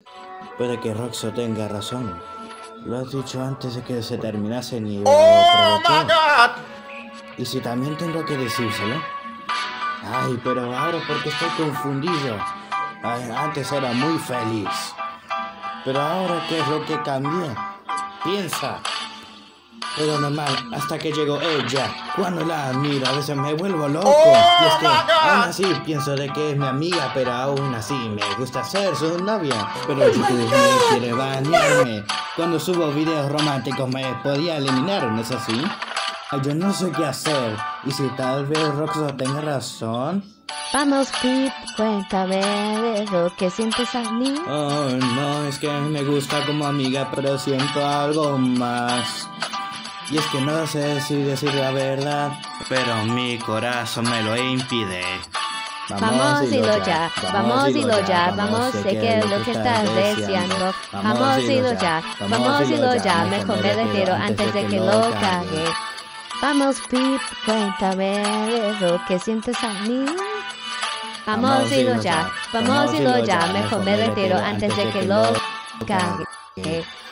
Puede que Roxo tenga razón. Lo has dicho antes de que se terminase y lo ¡Oh, my aprovechó. God! ¿Y si también tengo que decírselo? Ay, pero ahora porque estoy confundido. Ay, antes era muy feliz. Pero ahora, ¿qué es lo que cambié? Piensa. Pero normal, hasta que llegó ella. Cuando la miro, a veces me vuelvo loco. Y es ¡Oh, que my aún God! así pienso de que es mi amiga, pero aún así me gusta ser su novia. Pero YouTube me quiere banearme. Cuando subo videos románticos me podía eliminar, ¿no es así? Ay, yo no sé qué hacer. Y si tal vez Roxo tenga razón. Vamos, Pip, cuéntame de lo que sientes a mí. Oh, no, es que me gusta como amiga, pero siento algo más. Y es que no sé si decir la verdad, pero mi corazón me lo impide. Vamos, dilo ya, vamos, dilo ya, vamos, sé que es lo que estás deseando. Vamos, dilo ya, vamos, dilo ya, mejor me retiro antes de que lo cague. Vamos, Pip, cuéntame de lo que sientes a mí. Vamos, dilo ya, vamos, dilo ya, mejor me retiro antes de que lo cague.